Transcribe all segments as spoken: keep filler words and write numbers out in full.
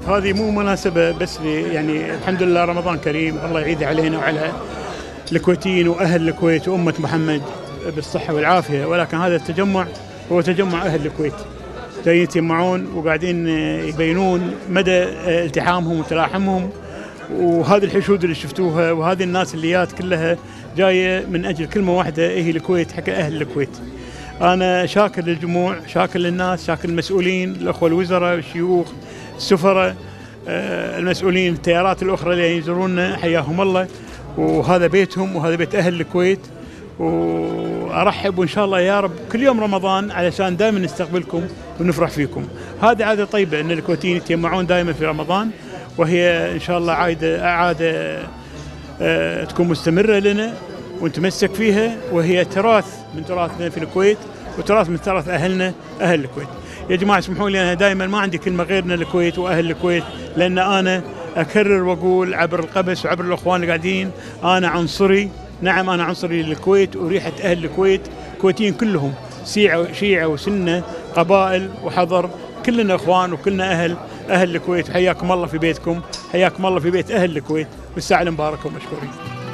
هذه مو مناسبة بس يعني الحمد لله رمضان كريم، الله يعيد علينا وعلى الكويتيين وأهل الكويت وأمة محمد بالصحة والعافية، ولكن هذا التجمع هو تجمع أهل الكويت جايين يتجمعون وقاعدين يبينون مدى التحامهم وتلاحمهم، وهذه الحشود اللي شفتوها وهذه الناس اللي جات كلها جاية من أجل كلمة واحدة هي الكويت حق أهل الكويت. أنا شاكر للجموع، شاكر للناس، شاكر للمسؤولين، الأخوة الوزراء، الشيوخ، السفراء، المسؤولين، التيارات الأخرى اللي يزورونا، حياهم الله، وهذا بيتهم وهذا بيت أهل الكويت. وأرحب وإن شاء الله يا رب كل يوم رمضان علشان دائما نستقبلكم ونفرح فيكم. هذه عادة طيبة أن الكويتيين يتجمعون دائما في رمضان، وهي إن شاء الله عادة عادة تكون مستمرة لنا ونتمسك فيها، وهي تراث من تراثنا في الكويت وتراث من تراث أهلنا أهل الكويت. يا جماعة اسمحوا لي، أنا دائما ما عندي كلمة غيرنا الكويت وأهل الكويت، لأن أنا أكرر وأقول عبر القبس وعبر الأخوان اللي قاعدين، أنا عنصري. نعم أنا عنصري للكويت وريحة أهل الكويت، الكويتيين كلهم شيعة شيعة وسنة، قبائل وحضر، كلنا إخوان وكلنا أهل أهل الكويت. حياكم الله في بيتكم، حياكم الله في بيت أهل الكويت، بالساعة المباركة ومشكورين.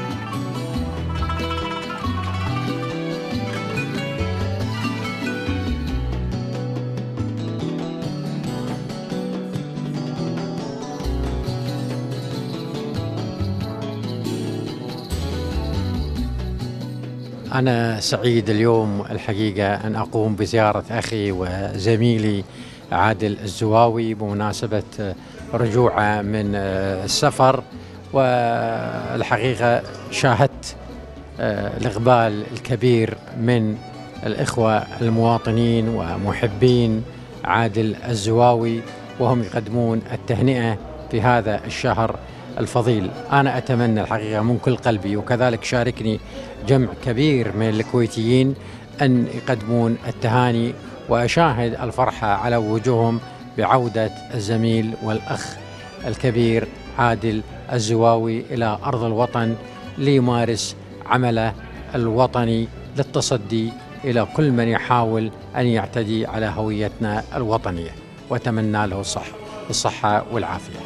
أنا سعيد اليوم الحقيقة أن أقوم بزيارة أخي وزميلي عادل الزواوي بمناسبة رجوعه من السفر، والحقيقة شاهدت الإقبال الكبير من الإخوة المواطنين ومحبين عادل الزواوي، وهم يقدمون التهنئة في هذا الشهر الفضيل. أنا أتمنى الحقيقة من كل قلبي، وكذلك شاركني جمع كبير من الكويتيين، أن يقدمون التهاني، وأشاهد الفرحة على وجوههم بعودة الزميل والأخ الكبير عادل الزواوي إلى أرض الوطن ليمارس عمله الوطني للتصدي إلى كل من يحاول أن يعتدي على هويتنا الوطنية، وأتمنى له الصحة الصحة والعافية.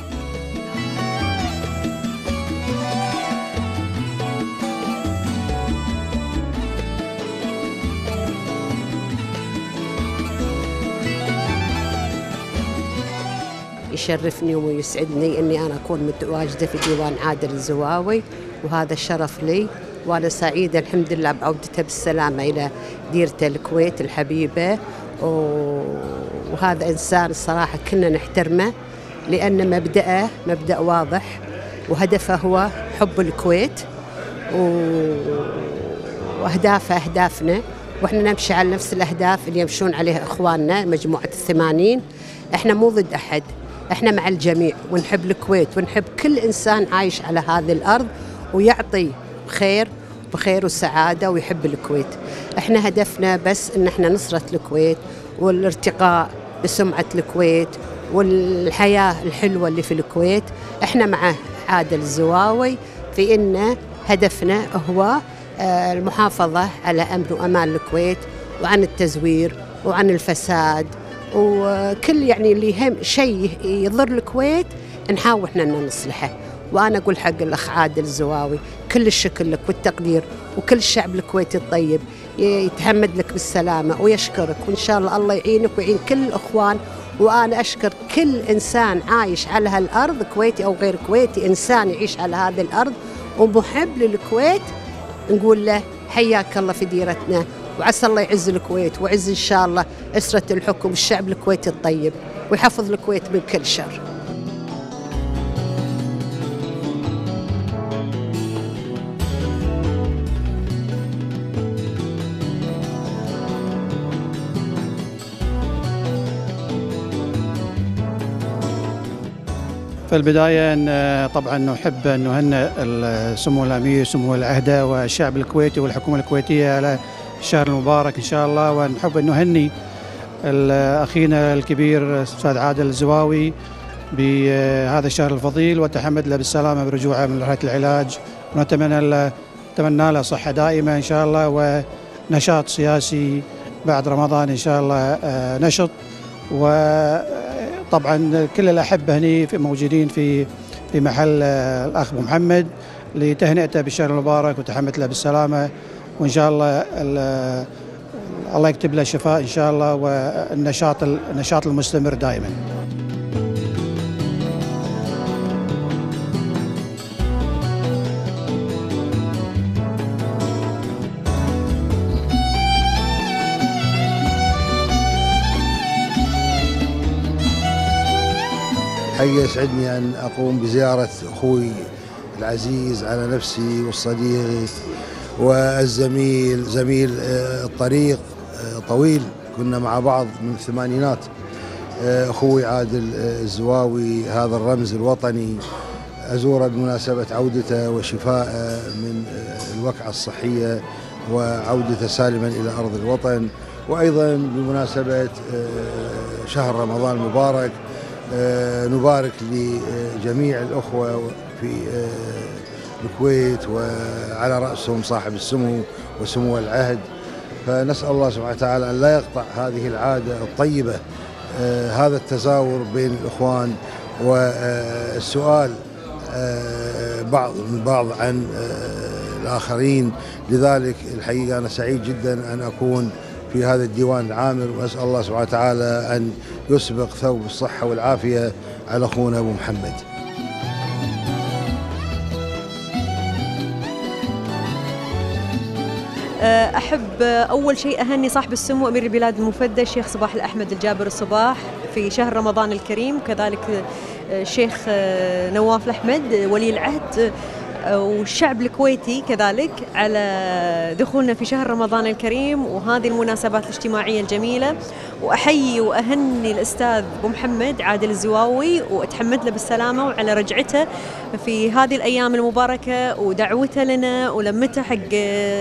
يشرفني ويسعدني أني أنا أكون متواجدة في ديوان عادل الزواوي، وهذا الشرف لي، وأنا سعيدة الحمد لله بعودته بالسلامة إلى ديرته الكويت الحبيبة. وهذا إنسان الصراحة كنا نحترمه، لأن مبدأه مبدأ واضح، وهدفه هو حب الكويت، وأهدافه أهدافنا، وإحنا نمشي على نفس الأهداف اللي يمشون عليها إخواننا مجموعة الثمانين. إحنا مو ضد أحد، إحنا مع الجميع، ونحب الكويت ونحب كل إنسان عايش على هذه الأرض ويعطي خير بخير وسعادة ويحب الكويت. إحنا هدفنا بس إن إحنا نصرة الكويت والارتقاء بسمعة الكويت والحياة الحلوة اللي في الكويت. إحنا مع عادل الزواوي في إن هدفنا هو المحافظة على أمن وأمان الكويت، وعن التزوير وعن الفساد، وكل يعني اللي يهم شيء يضر الكويت نحاول احنا ان نصلحه. وانا اقول حق الاخ عادل الزواوي كل الشكر لك والتقدير، وكل الشعب الكويتي الطيب يتحمد لك بالسلامه ويشكرك، وان شاء الله الله يعينك ويعين كل الاخوان. وانا اشكر كل انسان عايش على هالارض، كويتي او غير كويتي، انسان يعيش على هذه الارض ومحب للكويت، نقول له حياك الله في ديرتنا، وعسى الله يعز الكويت ويعز إن شاء الله أسرة الحكم والشعب الكويتي الطيب، ويحفظ الكويت من كل شر. في البداية طبعا نحب أن نهنئ سمو الأمير سمو العهدة والشعب الكويتي والحكومة الكويتية على الشهر المبارك إن شاء الله، ونحب أن نهني أخينا الكبير الأستاذ عادل الزواوي بهذا الشهر الفضيل، وتحمد له بالسلامة برجوعه من رحلة العلاج، ونتمنى له نتمنى له صحة دائمة إن شاء الله، ونشاط سياسي بعد رمضان إن شاء الله نشط. و طبعا كل الأحبة هني موجودين في في محل الأخ أبو محمد لتهنئته بالشهر المبارك وتحمد له بالسلامة، وإن شاء الله الله يكتب له الشفاء إن شاء الله، والنشاط النشاط المستمر دائما. حقيقة يسعدني أن أقوم بزيارة أخوي العزيز على نفسي والصديق والزميل، زميل الطريق طويل، كنا مع بعض من الثمانينات، أخوي عادل الزواوي، هذا الرمز الوطني، أزوره بمناسبة عودته وشفائه من الوقعة الصحية وعودته سالما إلى أرض الوطن، وأيضا بمناسبة شهر رمضان المبارك نبارك لجميع الأخوة في الكويت وعلى رأسهم صاحب السمو وسمو العهد، فنسأل الله سبحانه وتعالى أن لا يقطع هذه العادة الطيبة، هذا التزاور بين الإخوان والسؤال بعض من بعض عن الآخرين. لذلك الحقيقة أنا سعيد جدا أن أكون في هذا الديوان العامر، وأسأل الله سبحانه وتعالى أن يسبق ثوب الصحة والعافية على أخونا أبو محمد. أحب أول شيء أهني صاحب السمو أمير البلاد المفدى الشيخ صباح الأحمد الجابر الصباح في شهر رمضان الكريم، وكذلك الشيخ نواف الأحمد ولي العهد والشعب الكويتي كذلك على دخولنا في شهر رمضان الكريم وهذه المناسبات الاجتماعية الجميلة. وأحيي وأهني الأستاذ أبو محمد عادل الزواوي وأتحمد له بالسلامة وعلى رجعته في هذه الأيام المباركة ودعوته لنا ولمته حق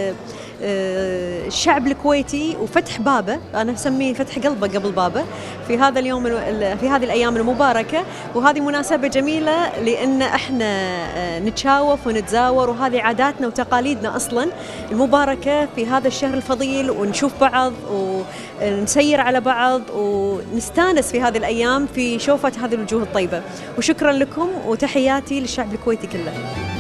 الشعب الكويتي وفتح بابه، أنا أسميه فتح قلبه قبل بابه في هذا اليوم في هذه الأيام المباركة. وهذه مناسبة جميلة لأن احنا نتشاوف ونتزاور، وهذه عاداتنا وتقاليدنا أصلا المباركة في هذا الشهر الفضيل، ونشوف بعض ونسير على بعض ونستانس في هذه الأيام في شوفة هذه الوجوه الطيبة. وشكرا لكم وتحياتي للشعب الكويتي كله.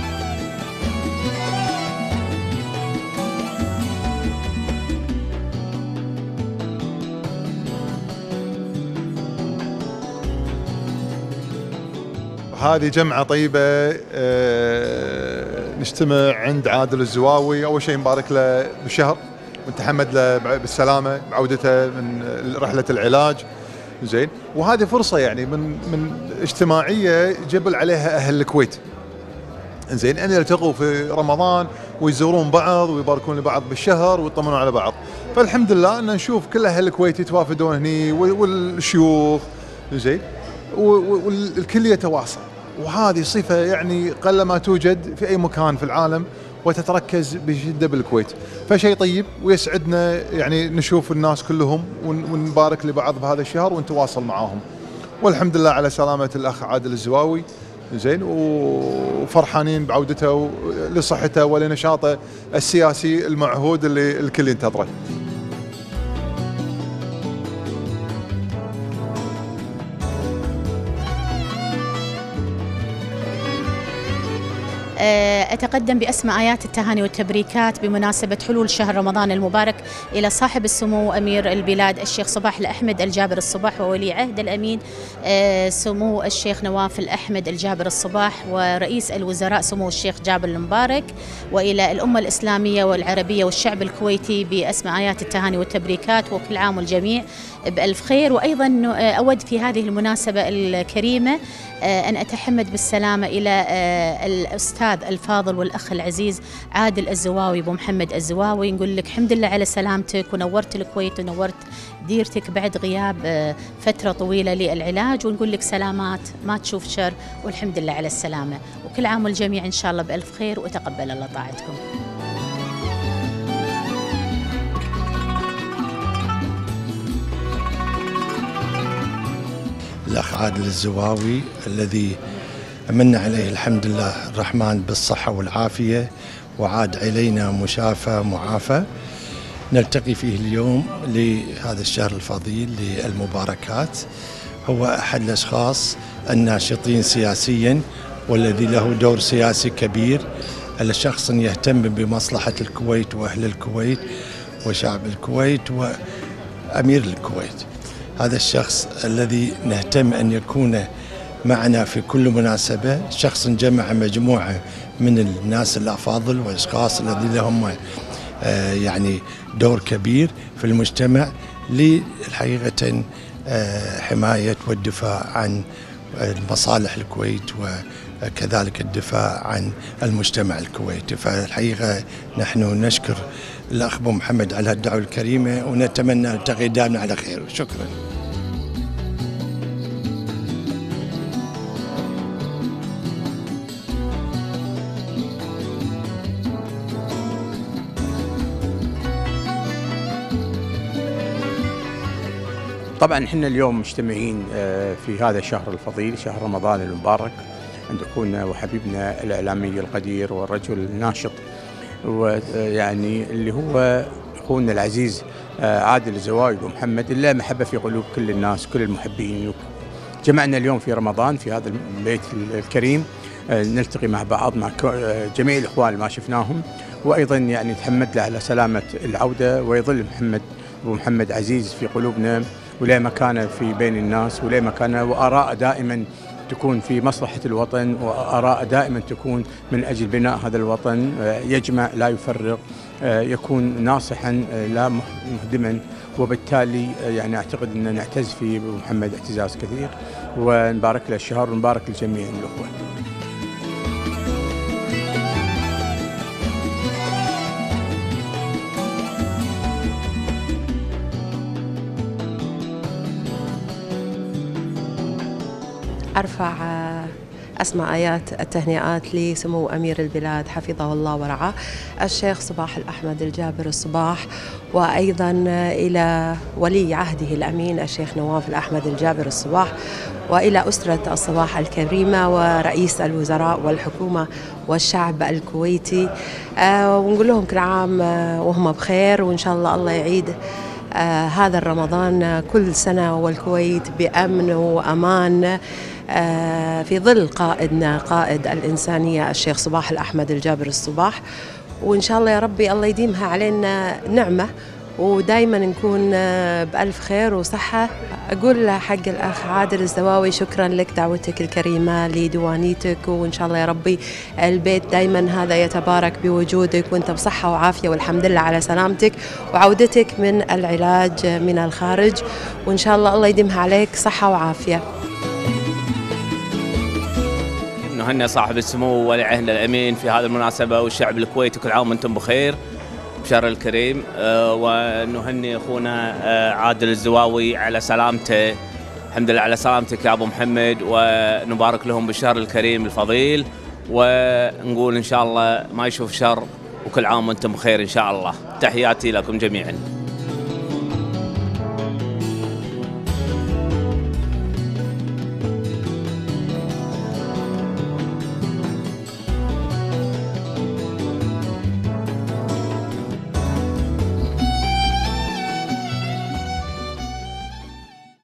هذه جمعة طيبة، نجتمع عند عادل الزواوي. أول شيء نبارك له بالشهر ونتحمد له بالسلامة بعودته من رحلة العلاج، زين. وهذه فرصة يعني من من اجتماعية جبل عليها أهل الكويت، زين، أن يلتقوا في رمضان ويزورون بعض ويباركون لبعض بالشهر ويطمنون على بعض. فالحمد لله أن نشوف كل أهل الكويت يتوافدون هني والشيوخ، زين، والكل يتواصل، وهذه صفة يعني قل ما توجد في أي مكان في العالم وتتركز بشدة بالكويت، فشيء طيب ويسعدنا يعني نشوف الناس كلهم ونبارك لبعض بهذا الشهر ونتواصل معاهم. والحمد لله على سلامة الأخ عادل الزواوي، زين، وفرحانين بعودته لصحته ولنشاطه السياسي المعهود اللي الكل ينتظره. أتقدم بأسمى آيات التهاني والتبريكات بمناسبة حلول شهر رمضان المبارك إلى صاحب السمو أمير البلاد الشيخ صباح الأحمد الجابر الصباح وولي عهد الأمين سمو الشيخ نواف الأحمد الجابر الصباح ورئيس الوزراء سمو الشيخ جابر المبارك، وإلى الأمة الإسلامية والعربية والشعب الكويتي بأسمى آيات التهاني والتبريكات، وكل عام والجميع بألف خير. وأيضا أود في هذه المناسبة الكريمة أن أتحمد بالسلامة إلى الأستاذ الفاضل والأخ العزيز عادل الزواوي أبو محمد الزواوي، نقول لك الحمد لله على سلامتك ونورت الكويت ونورت ديرتك بعد غياب فترة طويلة للعلاج، ونقول لك سلامات ما تشوف شر والحمد لله على السلامة، وكل عام والجميع إن شاء الله بألف خير وتقبل الله طاعتكم. الأخ عادل الزواوي الذي أمن عليه الحمد لله الرحمن بالصحة والعافية وعاد إلينا مشافى معافى، نلتقي فيه اليوم لهذا الشهر الفضيل للمباركات. هو أحد الأشخاص الناشطين سياسيا والذي له دور سياسي كبير، الشخص يهتم بمصلحة الكويت وأهل الكويت وشعب الكويت وأمير الكويت. هذا الشخص الذي نهتم أن يكون معنا في كل مناسبة، شخص جمع مجموعة من الناس الأفاضل والأشخاص الذين لهم يعني دور كبير في المجتمع للحقيقة حماية والدفاع عن مصالح الكويت وكذلك الدفاع عن المجتمع الكويتي. فالحقيقة نحن نشكر الأخ أبو محمد على الدعوة الكريمة ونتمنى نلتقي دائما على خير. شكرا. طبعا احنا اليوم مجتمعين في هذا الشهر الفضيل، شهر رمضان المبارك، عند اخونا وحبيبنا الاعلامي القدير والرجل الناشط، ويعني اللي هو اخونا العزيز عادل الزواوي ابو محمد، اللي محبه في قلوب كل الناس كل المحبين. جمعنا اليوم في رمضان في هذا البيت الكريم نلتقي مع بعض مع جميع الاخوان اللي ما شفناهم، وايضا يعني نتحمد له على سلامه العوده، ويظل محمد ابو محمد عزيز في قلوبنا وله مكانه في بين الناس وله مكانه، وآراء دائما تكون في مصلحة الوطن، وآراء دائما تكون من أجل بناء هذا الوطن، يجمع لا يفرق، يكون ناصحا لا مهدما، وبالتالي يعني أعتقد أن نعتز في أبو محمد اعتزاز كثير، ونبارك له الشهر ونبارك لجميع الأخوة. أرفع أسمى آيات التهنئات لسمو أمير البلاد حفظه الله ورعاه الشيخ صباح الأحمد الجابر الصباح، وأيضا إلى ولي عهده الأمين الشيخ نواف الأحمد الجابر الصباح، وإلى أسرة الصباح الكريمة ورئيس الوزراء والحكومة والشعب الكويتي، ونقول لهم كل عام وهم بخير، وإن شاء الله الله يعيد آه هذا الرمضان كل سنة والكويت بأمن وأمان آه في ظل قائدنا قائد الإنسانية الشيخ صباح الأحمد الجابر الصباح، وإن شاء الله يا ربي الله يديمها علينا نعمة، ودايما نكون بألف خير وصحة. أقول حق الأخ عادل الزواوي شكرا لك، دعوتك الكريمة لديوانيتك، وإن شاء الله يا ربي البيت دايما هذا يتبارك بوجودك وانت بصحة وعافية، والحمد لله على سلامتك وعودتك من العلاج من الخارج، وإن شاء الله الله يديمها عليك صحة وعافية. نهنئ صاحب السمو ولي عهد الأمين في هذه المناسبة، والشعب الكويتي كل عام وانتم بخير بشهر الكريم، أه ونهني اخونا أه عادل الزواوي على سلامته، الحمد لله على سلامتك يا ابو محمد، ونبارك لهم بالشهر الكريم الفضيل، ونقول ان شاء الله ما يشوف شر، وكل عام وانتم بخير ان شاء الله. تحياتي لكم جميعا.